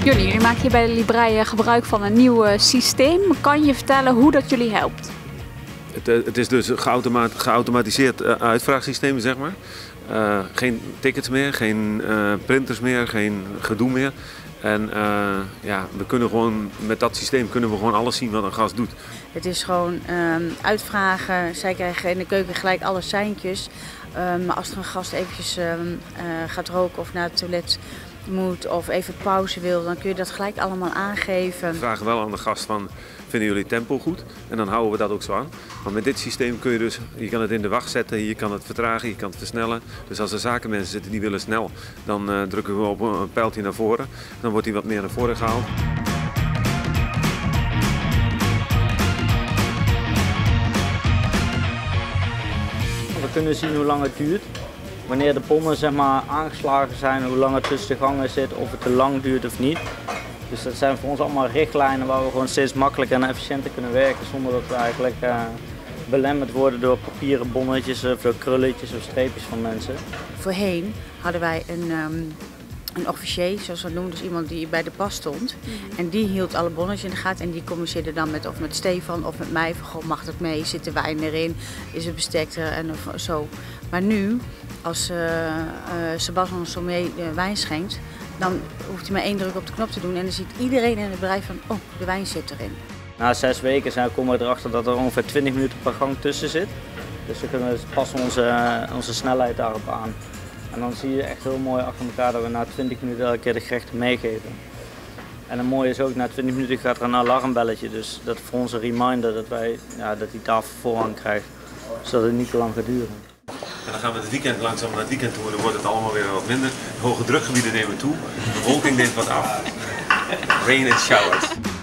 Jullie maken hier bij de Librei gebruik van een nieuw systeem. Kan je vertellen hoe dat jullie helpt? Het is dus een geautomatiseerd uitvraagsysteem, zeg maar. Geen tickets meer, geen printers meer, geen gedoe meer. En ja, we kunnen gewoon, met dat systeem kunnen we gewoon alles zien wat een gast doet. Het is gewoon uitvragen. Zij krijgen in de keuken gelijk alle seintjes. Maar als er een gast eventjes gaat roken of naar het toilet moet of even pauze wil, dan kun je dat gelijk allemaal aangeven. We vragen wel aan de gast van, vinden jullie tempo goed? En dan houden we dat ook zo aan. Maar met dit systeem kun je dus, je kan het in de wacht zetten, je kan het vertragen, je kan het versnellen. Dus als er zakenmensen zitten die willen snel, dan drukken we op een pijltje naar voren. Dan wordt hij wat meer naar voren gehaald. We kunnen zien hoe lang het duurt. Wanneer de bonnen zeg maar, aangeslagen zijn, hoe lang het tussen de gangen zit, of het te lang duurt of niet. Dus dat zijn voor ons allemaal richtlijnen waar we gewoon steeds makkelijker en efficiënter kunnen werken zonder dat we eigenlijk belemmerd worden door papieren bonnetjes of door krulletjes of streepjes van mensen. Voorheen hadden wij een officier, zoals we dat noemen, dus iemand die bij de pas stond. En die hield alle bonnetjes in de gaten en die communiceerde dan met Stefan of met mij van, goh, mag dat mee, zit de wijn erin, is het bestek er en zo. Maar nu, als Sebastian ons zo mee de wijn schenkt, dan hoeft hij maar 1 druk op de knop te doen en dan ziet iedereen in het bedrijf van, oh, de wijn zit erin. Na 6 weken komen we erachter dat er ongeveer 20 minuten per gang tussen zit. Dus we passen onze snelheid daarop aan. En dan zie je echt heel mooi achter elkaar dat we na 20 minuten elke keer de gerechten meegeven. En het mooie is ook, na 20 minuten gaat er een alarmbelletje. Dus dat is voor ons een reminder dat die tafel voorrang krijgt. Zodat het niet te lang gaat duren. En dan gaan we het weekend langzaam naar het weekend toe, dan wordt het allemaal weer wat minder. Hoge drukgebieden nemen toe, de bewolking neemt wat af. Rain and showers.